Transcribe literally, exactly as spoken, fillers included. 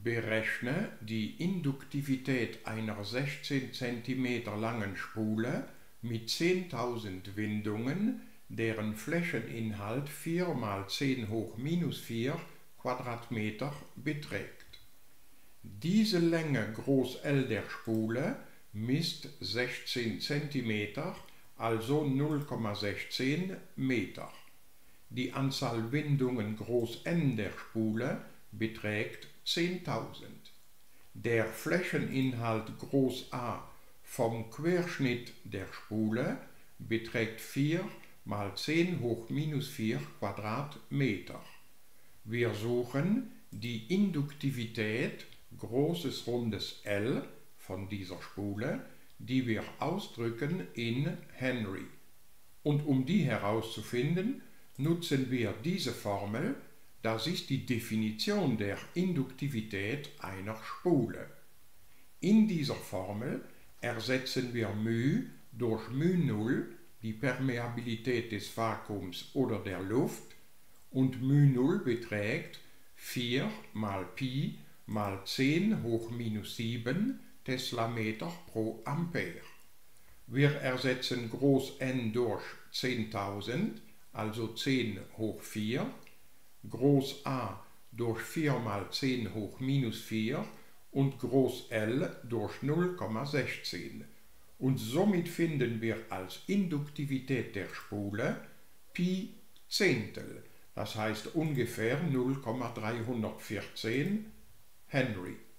Berechne die Induktivität einer sechzehn Zentimeter langen Spule mit zehntausend Windungen, deren Flächeninhalt vier mal zehn hoch minus vier Quadratmeter beträgt. Diese Länge groß L der Spule misst sechzehn Zentimeter, also null Komma sechzehn Meter. Die Anzahl Windungen groß N der Spule beträgt zehntausend. Der Flächeninhalt groß A vom Querschnitt der Spule beträgt vier mal zehn hoch minus vier Quadratmeter. Wir suchen die Induktivität großes rundes L von dieser Spule, die wir ausdrücken in Henry. Und um die herauszufinden, nutzen wir diese Formel. Das ist die Definition der Induktivität einer Spule. In dieser Formel ersetzen wir μ durch μ null, die Permeabilität des Vakuums oder der Luft, und μ null beträgt vier mal Pi mal zehn hoch minus sieben Teslameter pro Ampere. Wir ersetzen groß N durch zehntausend, also zehn hoch vier, groß A durch vier mal zehn hoch minus vier und groß L durch null Komma sechzehn. Und somit finden wir als Induktivität der Spule Pi Zehntel, das heißt ungefähr null Komma dreihundertvierzehn Henry.